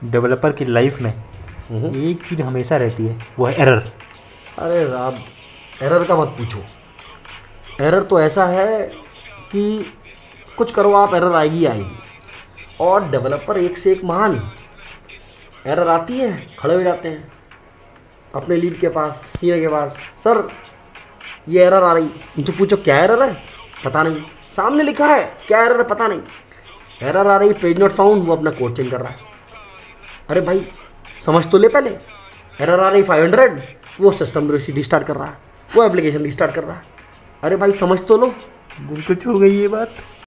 Developer की life में एक चीज़ हमेशा रहती है, वो है एरर। अरे साहब, एरर का मत पूछो। एरर तो ऐसा है कि कुछ करो आप, एरर आएगी आएगी। और डेवलपर एक से एक महान। एरर आती है, खड़े हो जाते हैं अपने लीड के पास, सीनियर के पास, सर ये एरर आ रही। उनसे पूछो क्या एरर है, पता नहीं। सामने लिखा है क्या एरर है, पता नहीं। एरर आ रही, पेज नॉट फाउंड, वो अपना कोड चेंज कर रहा है। अरे भाई समझ तो ले पहले। एरर आ रही 500, वो सिस्टम रिस्टार्ट कर रहा है, वो एप्लीकेशन रिस्टार्ट कर रहा है। अरे भाई समझ तो लो। दिल को छू गई ये बात।